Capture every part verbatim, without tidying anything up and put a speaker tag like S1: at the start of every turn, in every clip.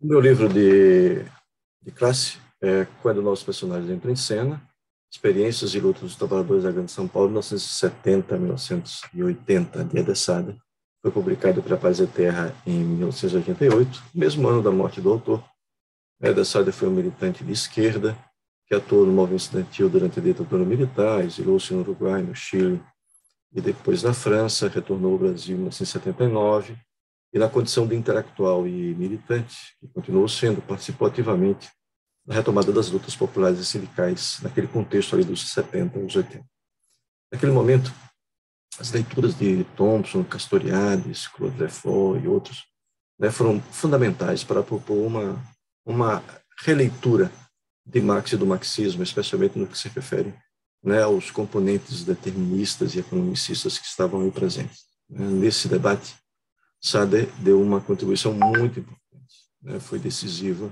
S1: O meu livro de, de classe é Quando Novos Personagens Entram em Cena, Experiências e Lutas dos Trabalhadores da Grande São Paulo, mil novecentos e setenta a mil novecentos e oitenta, de Eder Sader. Foi publicado pela Paz e Terra em mil novecentos e oitenta e oito, mesmo ano da morte do autor. Eder Sader foi um militante de esquerda, que atuou no movimento estudantil durante a ditadura militar, exilou-se no Uruguai, no Chile, e depois na França, retornou ao Brasil em mil novecentos e setenta e nove, e na condição de intelectual e militante, que continuou sendo, participou ativamente da retomada das lutas populares e sindicais, naquele contexto ali dos setenta aos oitenta. Naquele momento, as leituras de Thompson, Castoriadis, Claude Lefort e outros, né, foram fundamentais para propor uma, uma releitura de Marx e do marxismo, especialmente no que se refere, né, aos componentes deterministas e economicistas que estavam aí presentes. Nesse debate, Sader deu uma contribuição muito importante, né, foi decisiva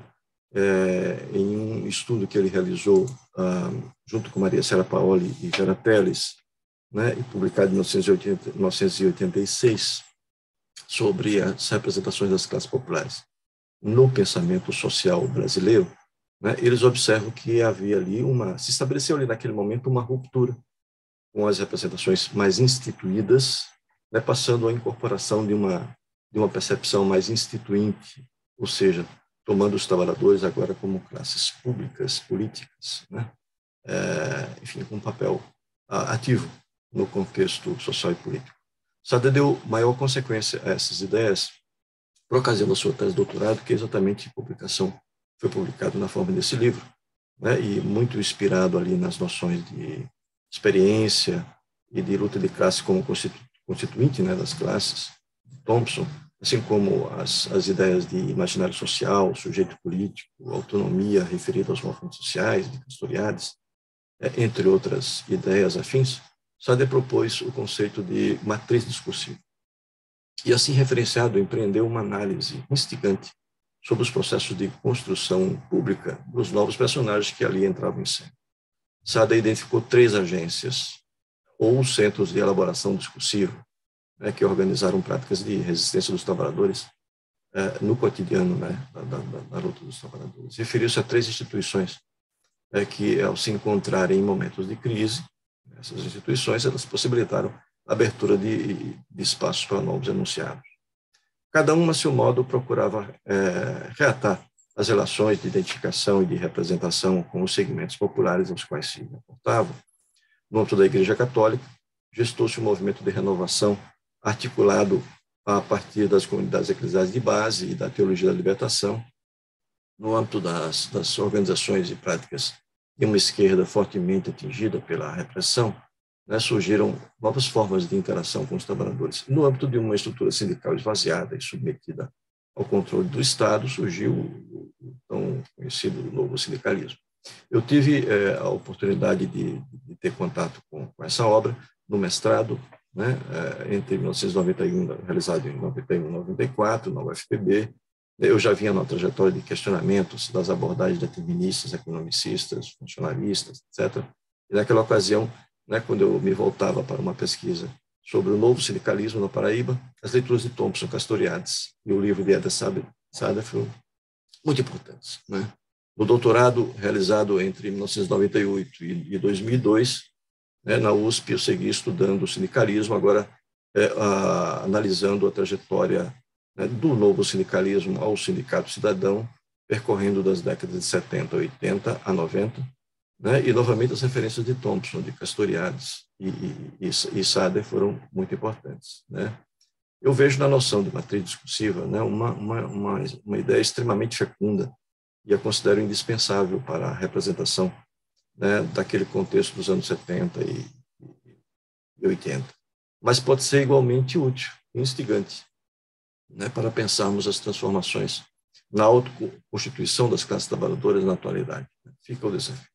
S1: é, em um estudo que ele realizou ah, junto com Maria Cera Paoli e Vera Teles, né, e publicado em mil novecentos e oitenta e seis, sobre as representações das classes populares no pensamento social brasileiro. Né, eles observam que havia ali uma, se estabeleceu ali naquele momento uma ruptura com as representações mais instituídas, né, passando à incorporação de uma, de uma percepção mais instituinte, ou seja, tomando os trabalhadores agora como classes públicas, políticas, né, é, enfim, com um papel ativo no contexto social e político. Sader deu maior consequência a essas ideias por ocasião da sua tese de doutorado, que é exatamente a publicação foi publicado na forma desse livro, né, e muito inspirado ali nas noções de experiência e de luta de classe como constituinte, né, das classes, de Thompson, assim como as, as ideias de imaginário social, sujeito político, autonomia referida aos movimentos sociais, de Castoriadis, é, entre outras ideias afins. Sader propôs o conceito de matriz discursiva. E assim referenciado, empreendeu uma análise instigante sobre os processos de construção pública dos novos personagens que ali entravam em cena. Sader identificou três agências, ou centros de elaboração discursiva, né, que organizaram práticas de resistência dos trabalhadores eh, no cotidiano, né, da, da, da luta dos trabalhadores. Referiu-se a três instituições eh, que, ao se encontrarem em momentos de crise, essas instituições elas possibilitaram a abertura de, de espaços para novos enunciados. Cada uma, a seu modo, procurava é, reatar as relações de identificação e de representação com os segmentos populares aos quais se reportavam. No âmbito da Igreja Católica, gestou-se um movimento de renovação articulado a partir das comunidades eclesiais de base e da teologia da libertação. No âmbito das, das organizações e práticas de uma esquerda fortemente atingida pela repressão, né, surgiram novas formas de interação com os trabalhadores. No âmbito de uma estrutura sindical esvaziada e submetida ao controle do Estado, surgiu o, o tão conhecido novo sindicalismo. Eu tive é, a oportunidade de, de ter contato com, com essa obra no mestrado, né, é, entre mil novecentos e noventa e um, realizado em noventa e um e noventa e quatro, na U F P B. Eu já vinha na trajetória de questionamentos das abordagens deterministas, economicistas, funcionalistas, etcétera. E naquela ocasião, né, quando eu me voltava para uma pesquisa sobre o novo sindicalismo na Paraíba, as leituras de Thompson, Castoriadis e o livro de Eder Sader foram muito importantes. Né? No doutorado realizado entre mil novecentos e noventa e oito e dois mil e dois, né, na U S P, eu segui estudando o sindicalismo, agora é, a, analisando a trajetória, né, do novo sindicalismo ao sindicato cidadão, percorrendo das décadas de setenta, oitenta a noventa, né, e novamente as referências de Thompson, de Castoriadis e, e, e Sader foram muito importantes. Né. Eu vejo na noção de matriz discursiva, né, uma, uma, uma, uma ideia extremamente fecunda e a considero indispensável para a representação, né, daquele contexto dos anos setenta e, e oitenta. Mas pode ser igualmente útil e instigante, né, para pensarmos as transformações na autoconstituição das classes trabalhadoras na atualidade. Fica o desafio.